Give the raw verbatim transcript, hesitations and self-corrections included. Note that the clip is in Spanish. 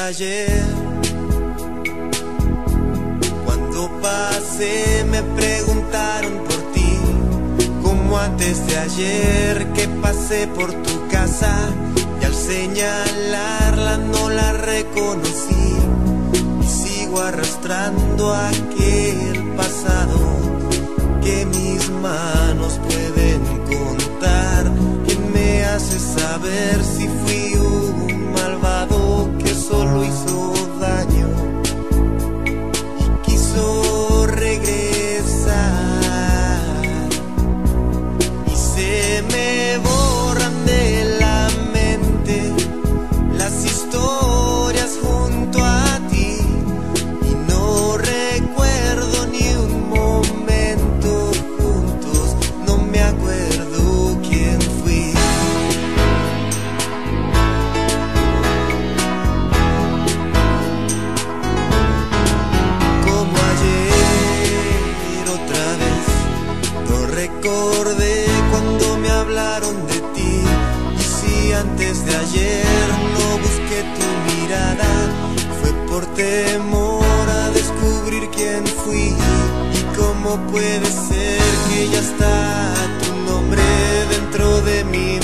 ayer. Cuando pasé me preguntaron por ti, como antes de ayer que pasé por tu casa, y al señalarla no la reconocí, y sigo arrastrando aquel pasado que mis manos pueden contar. ¿Quién me hace saber si fui un malvado que solo hizo daño y quiso regresar? Y se me borran de la mente las historias junto a ti, y no recuerdo ni un momento juntos, no me acuerdo quién fui. Como ayer otra vez, no recordé cuando me hablaron de ti, y si antes de ayer no busqué tu mirada, fue por temor a descubrir quién fui. Y cómo puede ser que ya está tu nombre dentro de mi